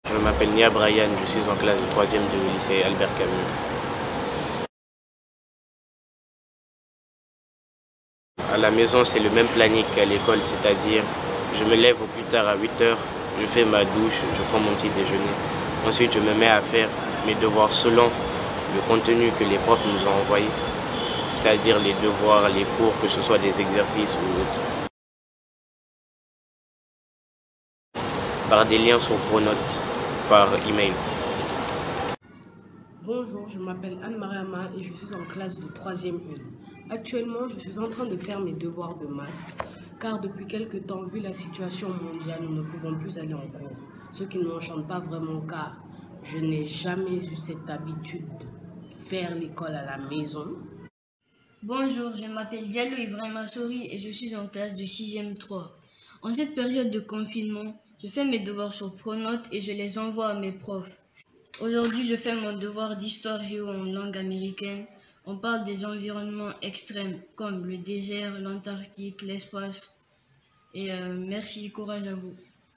Je m'appelle Nia Brian, je suis en classe de 3e du lycée Albert Camus. À la maison, c'est le même planning qu'à l'école, c'est-à-dire je me lève au plus tard à 8 h, je fais ma douche, je prends mon petit déjeuner. Ensuite, je me mets à faire mes devoirs selon le contenu que les profs nous ont envoyé, c'est-à-dire les devoirs, les cours, que ce soit des exercices ou autres. Par des liens sur Pronote, par email. Bonjour, je m'appelle Anne-Mariama et je suis en classe de 3e 1. Actuellement, je suis en train de faire mes devoirs de maths, car depuis quelque temps, vu la situation mondiale, nous ne pouvons plus aller en cours. Ce qui ne m'enchante pas vraiment, car je n'ai jamais eu cette habitude de faire l'école à la maison. Bonjour, je m'appelle Diallo Ibrahima Sori et je suis en classe de 6e 3. En cette période de confinement, je fais mes devoirs sur Pronote et je les envoie à mes profs. Aujourd'hui, je fais mon devoir d'histoire géo en langue américaine. On parle des environnements extrêmes comme le désert, l'Antarctique, l'espace. Et merci, courage à vous.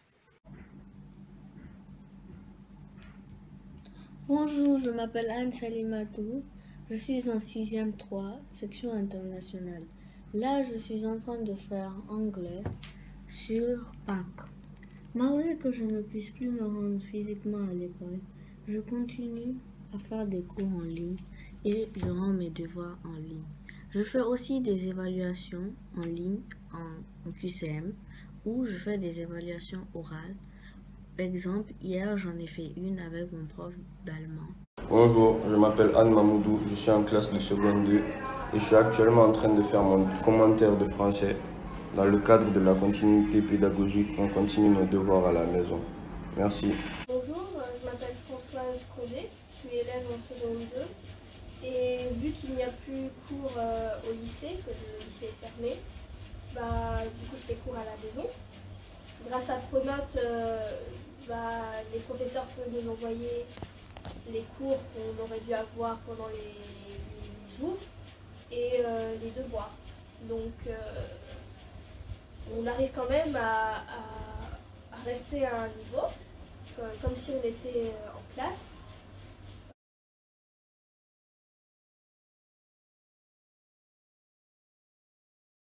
Bonjour, je m'appelle Anne Salimatou. Je suis en 6e 3, section internationale. Là, je suis en train de faire anglais sur Pâques. Malgré que je ne puisse plus me rendre physiquement à l'école, je continue à faire des cours en ligne et je rends mes devoirs en ligne. Je fais aussi des évaluations en ligne en QCM où je fais des évaluations orales. Par exemple, hier j'en ai fait une avec mon prof d'allemand. Bonjour, je m'appelle Anne Mamoudou, je suis en classe de seconde 2 et je suis actuellement en train de faire mon commentaire de français. Dans le cadre de la continuité pédagogique, on continue nos devoirs à la maison. Merci. Bonjour, je m'appelle Françoise Condé, je suis élève en seconde 2 et vu qu'il n'y a plus cours au lycée, que le lycée est fermé, du coup je fais cours à la maison. Grâce à Pronote, les professeurs peuvent nous envoyer les cours qu'on aurait dû avoir pendant les jours et les devoirs. Donc on arrive quand même à rester à un niveau, comme si on était en classe.